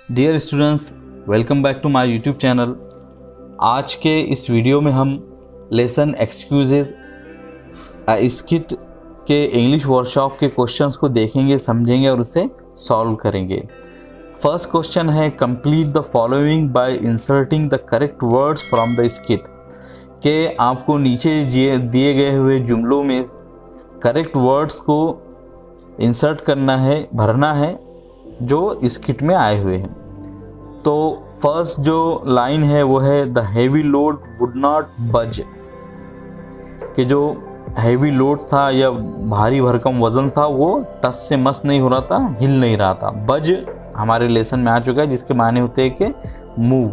Dear students, welcome back to my YouTube channel. आज के इस वीडियो में हम लेसन एक्सक्यूजेज स्किट के इंग्लिश वर्कशॉप के क्वेश्चंस को देखेंगे, समझेंगे और उसे सॉल्व करेंगे। फर्स्ट क्वेश्चन है, complete the following by inserting the correct words from the skit. के आपको नीचे दिए गए हुए जुमलों में करेक्ट वर्ड्स को इंसर्ट करना है, भरना है जो स्किट में आए हुए हैं। तो फर्स्ट जो लाइन है वो है, the heavy load would not budge. कि जो हैवी लोड था या भारी भरकम वज़न था वो टस से मस नहीं हो रहा था, हिल नहीं रहा था। बज हमारे लेसन में आ चुका है जिसके माने होते हैं कि मूव।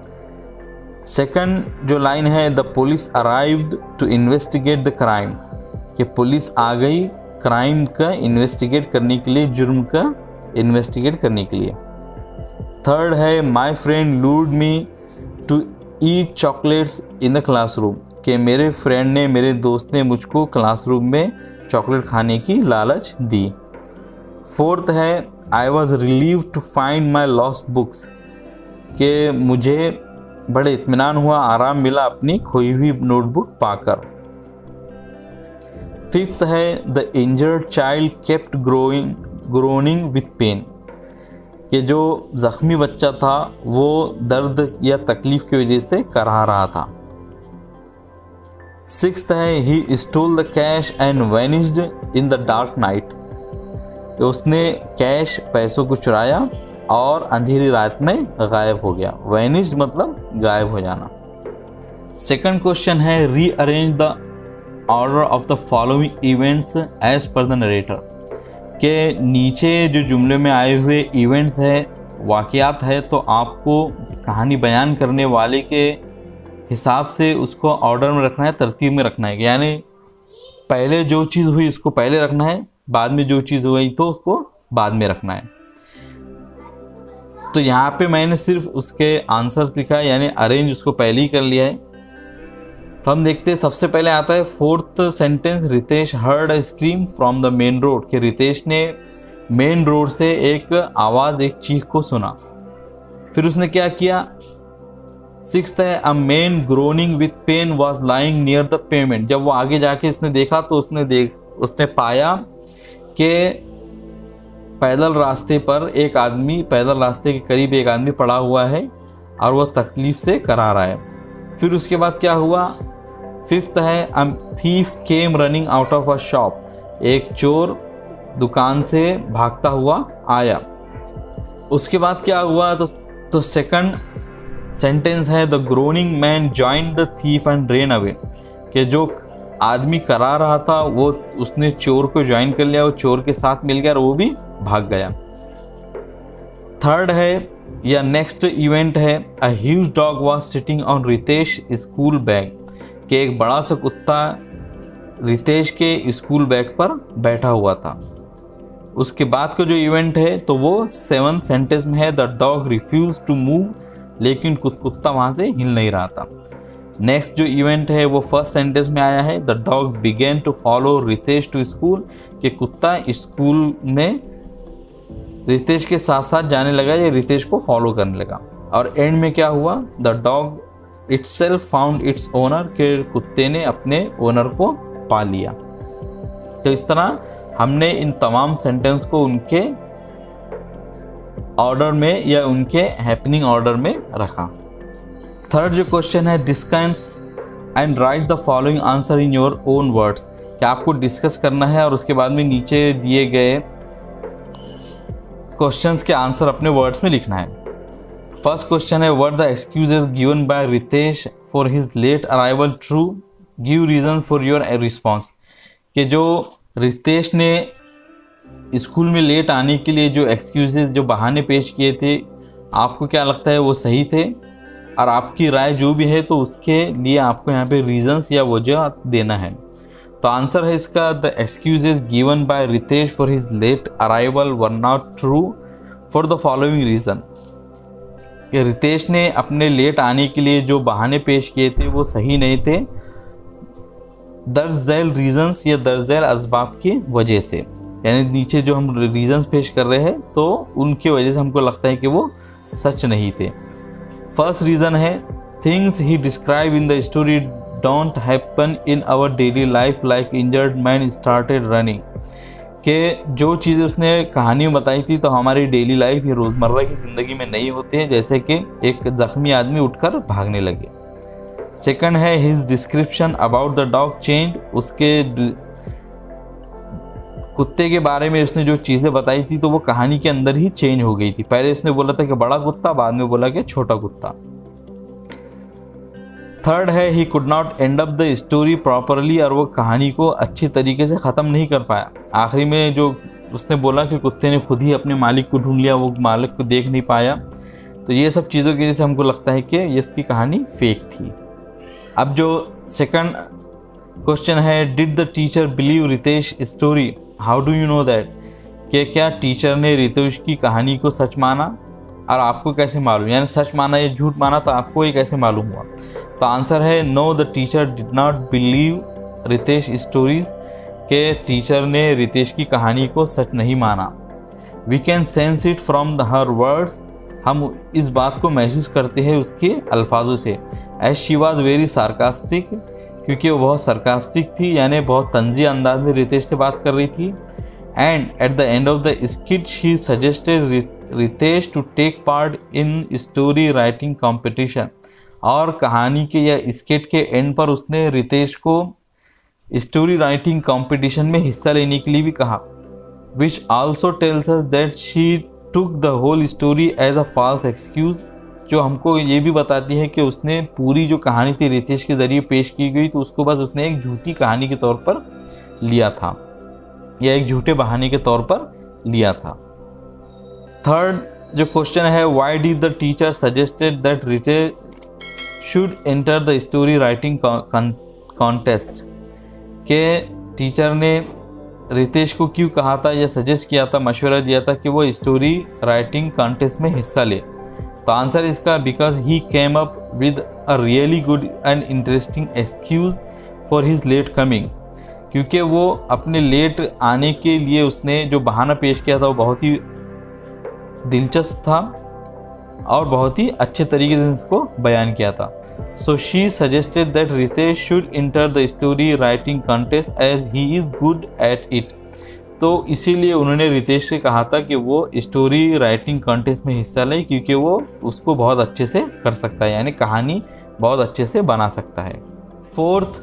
सेकंड जो लाइन है, the police arrived to investigate the crime. कि पुलिस आ गई क्राइम का इन्वेस्टिगेट करने के लिए, जुर्म का इन्वेस्टिगेट करने के लिए। थर्ड है, my friend lured me to eat chocolates in the classroom. कि मेरे फ्रेंड ने, मेरे दोस्त ने मुझको क्लासरूम में चॉकलेट खाने की लालच दी। फोर्थ है, I was relieve to find my lost books. कि मुझे बड़े इत्मीनान हुआ, आराम मिला अपनी खोई हुई नोटबुक पाकर। फिफ्थ है, the injured child kept groaning with pain. कि जो ज़ख्मी बच्चा था वो दर्द या तकलीफ़ की वजह से कराह रहा था। सिक्स्थ है, he stole the cash and vanished in the dark night. उसने कैश, पैसों को चुराया और अंधेरी रात में गायब हो गया। वैनिश्ड मतलब गायब हो जाना। सेकंड क्वेश्चन है, rearrange the order of the following events as per the narrator. के नीचे जो जुमले में आए हुए इवेंट्स है, वाक़यात है, तो आपको कहानी बयान करने वाले के हिसाब से उसको ऑर्डर में रखना है, तरतीब में रखना है। यानी पहले जो चीज़ हुई उसको पहले रखना है, बाद में जो चीज़ हुई तो उसको बाद में रखना है। तो यहाँ पे मैंने सिर्फ उसके आंसर्स लिखा है, यानी अरेंज उसको पहले ही कर लिया है। तो हम देखते हैं, सबसे पहले आता है fourth sentence, Ritesh heard a scream from the main road. कि रितेश ने मेन रोड से एक आवाज़, एक चीख को सुना। फिर उसने क्या किया। सिक्स्थ है, a man groaning with pain was lying near the pavement. जब वो आगे जाके इसने देखा तो उसने पाया कि पैदल रास्ते पर एक आदमी, पैदल रास्ते के करीब एक आदमी पड़ा हुआ है और वह तकलीफ से करा रहा है। फिर उसके बाद क्या हुआ। फिफ्थ है, a thief came running out of a shop. एक चोर दुकान से भागता हुआ आया। उसके बाद क्या हुआ। तो सेकंड सेंटेंस है, the groaning man joined the thief and ran away. कि जो आदमी करा रहा था वो उसने चोर को ज्वाइन कर लिया, वो चोर के साथ मिल गया और वो भी भाग गया। थर्ड है या नेक्स्ट इवेंट है, a huge dog was sitting on Ritesh school bag. कि एक बड़ा सा कुत्ता रितेश के स्कूल बैग पर बैठा हुआ था। उसके बाद का जो इवेंट है तो वो सेवंथ सेंटेंस में है, the dog refuse to move. लेकिन कुत्ता वहाँ से हिल नहीं रहा था। नेक्स्ट जो इवेंट है वो फर्स्ट सेंटेंस में आया है, the dog began to follow Ritesh to school. कि कुत्ता स्कूल में रितेश के साथ साथ जाने लगा या रितेश को फॉलो करने लगा। और एंड में क्या हुआ, the dog itself found its owner. के कुत्ते ने अपने ओनर को पा लिया। तो इस तरह हमने इन तमाम सेंटेंस को उनके ऑर्डर में या उनके हैपनिंग ऑर्डर में रखा। थर्ड जो क्वेश्चन है, discuss and write the following answer in your own words. क्या आपको डिस्कस करना है और उसके बाद में नीचे दिए गए क्वेश्चंस के आंसर अपने वर्ड्स में लिखना है। फर्स्ट क्वेश्चन है, were the excuses given by Ritesh for his late arrival true, give reason for your response. कि जो रितेश ने स्कूल में लेट आने के लिए जो एक्सक्यूजेस, जो बहाने पेश किए थे, आपको क्या लगता है वो सही थे? और आपकी राय जो भी है तो उसके लिए आपको यहाँ पे रीजंस या वजह देना है। तो आंसर है इसका, the excuses given by Ritesh for his late arrival were not true for the following reason. Ritesh ने अपने लेट आने के लिए जो बहाने पेश किए थे वो सही नहीं थे, दर्ज झैल रीजंस या दर्ज झैल असबाब की वजह से। यानी नीचे जो हम रीजंस पेश कर रहे हैं तो उनकी वजह से हमको लगता है कि वो सच नहीं थे। फर्स्ट रीज़न है things he describe in the story don't happen in our daily life like injured man started running, कि जो चीज़ें उसने कहानी में बताई थी तो हमारी डेली लाइफ या रोज़मर्रा की ज़िंदगी में नहीं होती है, जैसे कि एक ज़ख्मी आदमी उठकर भागने लगे। सेकंड है his description about the dog change, उसके कुत्ते के बारे में उसने जो चीज़ें बताई थी तो वो कहानी के अंदर ही चेंज हो गई थी। पहले उसने बोला था कि बड़ा कुत्ता, बाद में बोला कि छोटा कुत्ता। थर्ड है he could not end up the story properly, और वो कहानी को अच्छी तरीके से ख़त्म नहीं कर पाया। आखिरी में जो उसने बोला कि कुत्ते ने खुद ही अपने मालिक को ढूंढ लिया, वो मालिक को देख नहीं पाया, तो ये सब चीज़ों की वजह से हमको लगता है कि ये इसकी कहानी फेक थी। अब जो सेकंड क्वेश्चन है did the teacher believe Ritesh story, how do you know that, कि क्या टीचर ने रितेश की कहानी को सच माना और आपको कैसे मालूम, यानी सच माना या झूठ माना, तो आपको ये कैसे मालूम हुआ। तो आंसर है no, the teacher did not believe Ritesh stories, के टीचर ने रितेश की कहानी को सच नहीं माना। We can sense it from the her words, हम इस बात को महसूस करते हैं उसके अल्फाजों से। As she was very sarcastic, क्योंकि वो बहुत सार्कास्टिक थी, यानी बहुत तंज़िया अंदाज में रितेश से बात कर रही थी। And at the end of the skit she suggested Ritesh to take part in story writing competition, और कहानी के या स्किट के एंड पर उसने रितेश को स्टोरी राइटिंग कॉम्पिटिशन में हिस्सा लेने के लिए भी कहा। Which also tells us that she took the whole story as a false excuse, जो हमको ये भी बताती है कि उसने पूरी जो कहानी थी रितेश के ज़रिए पेश की गई तो उसको बस उसने एक झूठी कहानी के तौर पर लिया था, या एक झूठे बहाने के तौर पर लिया था। थर्ड जो क्वेश्चन है why did the teacher suggested that Ritesh should enter the story writing contest, के टीचर ने रितेश को क्यों कहा था या सजेस्ट किया था, मशवरा दिया था कि वो स्टोरी राइटिंग कॉन्टेस्ट में हिस्सा ले। तो आंसर इसका because he came up with a really good and interesting excuse for his late coming, क्योंकि वो अपने लेट आने के लिए उसने जो बहाना पेश किया था वो बहुत ही दिलचस्प था और बहुत ही अच्छे तरीके से इसको बयान किया था। So she suggested that Ritesh should enter the story writing contest as he is good at it, तो इसीलिए उन्होंने रितेश से कहा था कि वो स्टोरी राइटिंग कॉन्टेस्ट में हिस्सा ले, क्योंकि वो उसको बहुत अच्छे से कर सकता है, यानी कहानी बहुत अच्छे से बना सकता है। फोर्थ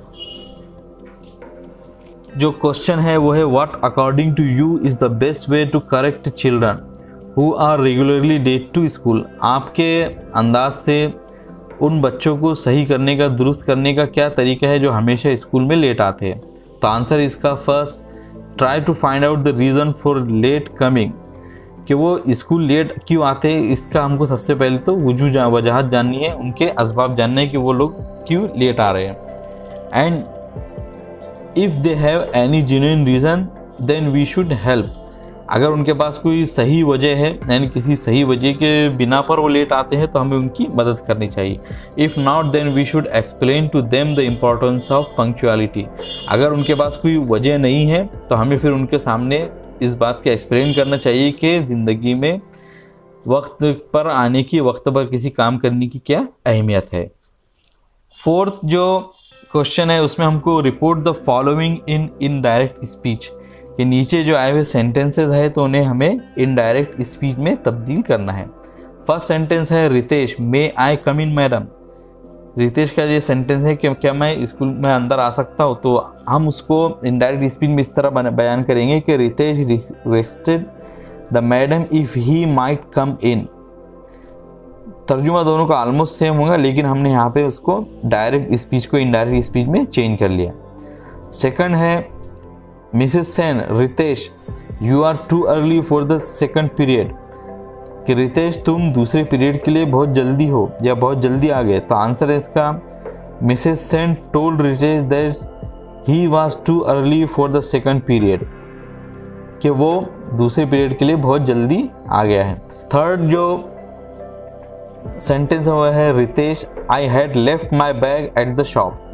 जो क्वेश्चन है वो है what according to you is the best way to correct children who are regularly late to school, आपके अंदाज से उन बच्चों को सही करने का, दुरुस्त करने का क्या तरीका है जो हमेशा स्कूल में लेट आते हैं। तो आंसर इसका first, try to find out the reason for late coming, कि वो स्कूल लेट क्यों आते हैं, इसका हमको सबसे पहले तो वजूहत जाननी है, उनके असबाब जानने हैं कि वो लोग क्यों लेट आ रहे हैं। And if they have any genuine reason then we should help, अगर उनके पास कोई सही वजह है, यानी किसी सही वजह के बिना पर वो लेट आते हैं तो हमें उनकी मदद करनी चाहिए। If not then we should explain to them the importance of punctuality, अगर उनके पास कोई वजह नहीं है तो हमें फिर उनके सामने इस बात का एक्सप्लेन करना चाहिए कि ज़िंदगी में वक्त पर आने की, वक्त पर किसी काम करने की क्या अहमियत है। फोर्थ जो क्वेश्चन है उसमें हमको report the following in indirect speech, कि नीचे जो आए हुए सेंटेंसेस है तो उन्हें हमें इनडायरेक्ट स्पीच में तब्दील करना है। फर्स्ट सेंटेंस है Ritesh may I come in madam, Ritesh का ये सेंटेंस है कि क्या मैं स्कूल में अंदर आ सकता हूँ, तो हम उसको इनडायरेक्ट स्पीच में इस तरह बयान करेंगे कि Ritesh requested the madam if he might come in. तर्जुमा दोनों का ऑलमोस्ट सेम होगा, लेकिन हमने यहाँ पे उसको डायरेक्ट स्पीच को इनडायरेक्ट स्पीच में चेंज कर लिया। सेकंड है Mrs Sen Ritesh you are too early for the second period, कि रितेश तुम दूसरे पीरियड के लिए बहुत जल्दी हो या बहुत जल्दी आ गए। तो आंसर है इसका Mrs Sen told Ritesh that he was too early for the second period, कि वो दूसरे पीरियड के लिए बहुत जल्दी आ गया है। थर्ड जो सेंटेंस हुआ है Ritesh I had left my bag at the shop, कि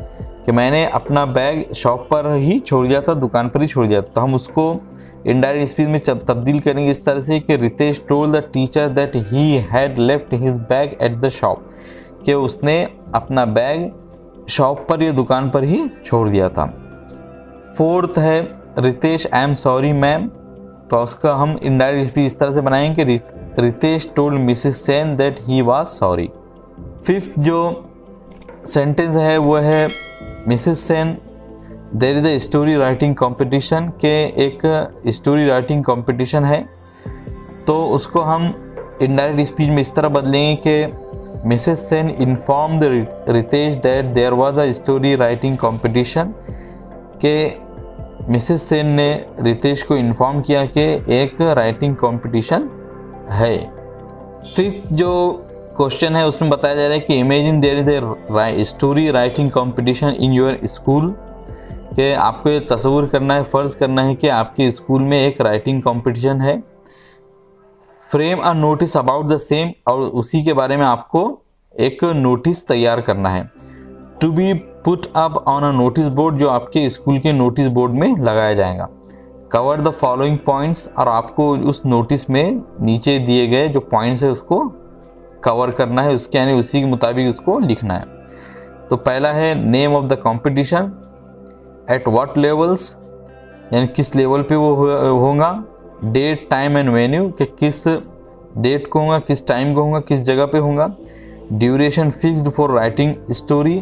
कि मैंने अपना बैग शॉप पर ही छोड़ दिया था, दुकान पर ही छोड़ दिया था। तो हम उसको इनडायरेक्ट स्पीच में तब्दील करेंगे इस तरह से कि Ritesh told the teacher that he had left his bag at the shop, कि उसने अपना बैग शॉप पर या दुकान पर ही छोड़ दिया था। फोर्थ है Ritesh I am sorry ma'am, तो उसका हम इनडायरेक्ट स्पीच इस तरह से बनाएंगे कि Ritesh told Mrs Sen that he was sorry. Fifth जो सेंटेंस है वो है Mrs Sen there is a story writing competition, के एक स्टोरी राइटिंग कंपटीशन है। तो उसको हम इनडायरेक्ट स्पीच में इस तरह बदलेंगे कि Mrs Sen inform the Ritesh that there was a story writing competition, के मिसेस सेन ने रितेश को इन्फॉर्म किया कि एक राइटिंग कंपटीशन है। फिफ्थ जो क्वेश्चन है उसमें बताया जा रहा है कि imagine there is a story writing competition in your school, कि आपको ये तस्वीर करना है, फ़र्ज़ करना है कि आपके स्कूल में एक राइटिंग कंपटीशन है। Frame a notice about the same, और उसी के बारे में आपको एक नोटिस तैयार करना है। To be put up on a notice board, जो आपके स्कूल के नोटिस बोर्ड में लगाया जाएगा। कवर द फॉलोइंग पॉइंट्स, और आपको उस नोटिस में नीचे दिए गए जो पॉइंट्स है उसको कवर करना है, उसके यानी उसी के मुताबिक उसको लिखना है। तो पहला है name of the competition, at what levels, यानी किस लेवल पे वो होगा। डेट टाइम एंड वेन्यू, कि किस डेट को होगा, किस टाइम को होगा, किस जगह पे होगा। Duration fixed for writing story,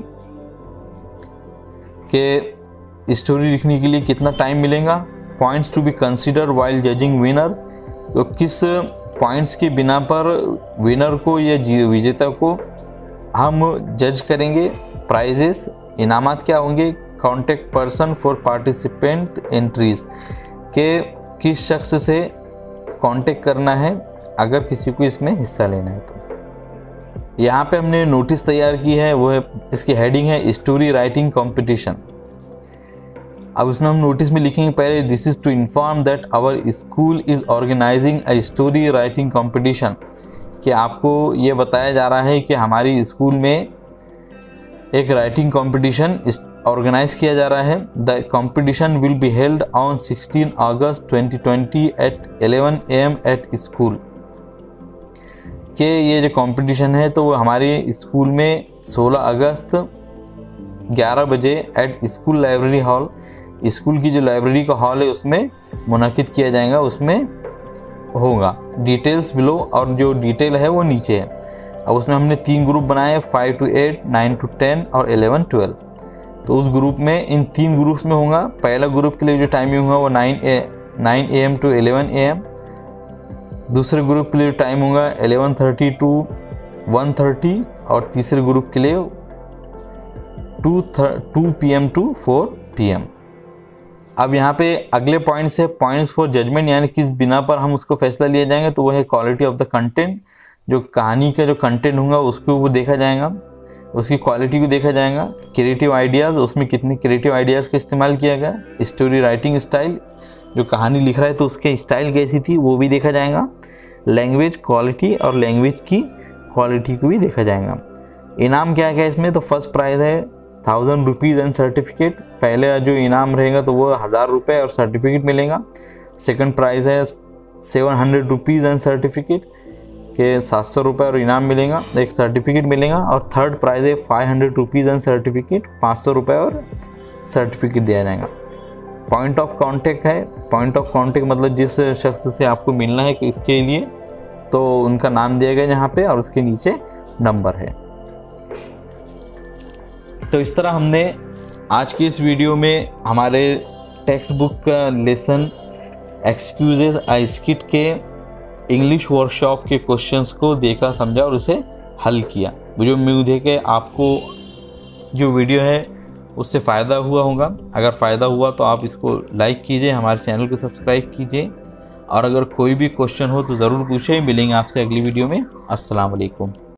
के स्टोरी लिखने के लिए कितना टाइम मिलेगा। Points to be consider while judging winner, तो किस पॉइंट्स के बिना पर विनर को या विजेता को हम जज करेंगे। प्राइजेस, इनामात क्या होंगे। Contact person for participant entries, के किस शख्स से कांटेक्ट करना है अगर किसी को इसमें हिस्सा लेना है। तो यहाँ पे हमने नोटिस तैयार की है, वो है, इसकी हेडिंग है स्टोरी राइटिंग कंपटीशन। अब उसमें हम नोटिस में लिखेंगे पहले this is to inform that our school is organizing a story writing competition, कि आपको ये बताया जा रहा है कि हमारी स्कूल में एक राइटिंग कंपटीशन ऑर्गेनाइज किया जा रहा है। The competition will be held on 16 August 2020 at 11 AM at school, के ये जो कंपटीशन है तो वो हमारे स्कूल में 16 अगस्त 11 बजे at school library hall, school की जो लाइब्रेरी का हॉल है उसमें मुनक़िद किया जाएगा, उसमें होगा। डिटेल्स बिलो, और जो डिटेल है वो नीचे है। अब उसमें हमने 3 ग्रुप बनाए, 5 to 8, 9 to 10 और 11 to 12। तो उस ग्रुप में, इन 3 ग्रुप्स में होगा। पहला ग्रुप के लिए जो टाइमिंग होगा वो 9 AM to 11 AM। दूसरे ग्रुप के लिए टाइम होगा 11:30 to 1:30, और तीसरे ग्रुप के लिए 2 PM to 4 PM। अब यहाँ पे अगले पॉइंट्स है पॉइंट्स फॉर जजमेंट, यानी किस बिना पर हम उसको फैसला लिया जाएंगे। तो वो है क्वालिटी ऑफ द कंटेंट, जो कहानी का जो कंटेंट होगा उसको वो देखा जाएगा, उसकी क्वालिटी को देखा जाएगा। क्रिएटिव आइडियाज़, उसमें कितने क्रिएटिव आइडियाज़ का इस्तेमाल किया गया। स्टोरी राइटिंग स्टाइल, जो कहानी लिख रहा है तो उसके स्टाइल कैसी थी वो भी देखा जाएगा। लैंग्वेज क्वालिटी, और लैंग्वेज की क्वालिटी को भी देखा जाएगा। इनाम क्या क्या है इसमें, तो फर्स्ट प्राइज़ है 1000 रुपीज़ एंड सर्टिफिकेट, पहले जो इनाम रहेगा तो वो 1000 रुपये और सर्टिफिकेट मिलेगा। सेकंड प्राइज़ है 700 रुपीज़ एंड सर्टिफिकेट, के 700 रुपये और इनाम मिलेगा, एक सर्टिफिकेट मिलेगा। और थर्ड प्राइज़ है 500 रुपीज़ एंड सर्टिफिकेट, 500 रुपये और सर्टिफिकेट दिया जाएगा। पॉइंट ऑफ कांटेक्ट है, पॉइंट ऑफ कांटेक्ट मतलब जिस शख्स से आपको मिलना है इसके लिए, तो उनका नाम दिया गया यहाँ पे और उसके नीचे नंबर है। तो इस तरह हमने आज की इस वीडियो में हमारे टेक्स्ट बुक का लेसन एक्सक्यूजेज आई स्किट के इंग्लिश वर्कशॉप के क्वेश्चंस को देखा, समझा और उसे हल किया। मुझे उम्मीद है कि आपको जो वीडियो है उससे फ़ायदा हुआ होगा। अगर फ़ायदा हुआ तो आप इसको लाइक कीजिए, हमारे चैनल को सब्सक्राइब कीजिए, और अगर कोई भी क्वेश्चन हो तो ज़रूर पूछें। मिलेंगे आपसे अगली वीडियो में। अस्सलाम वालेकुम।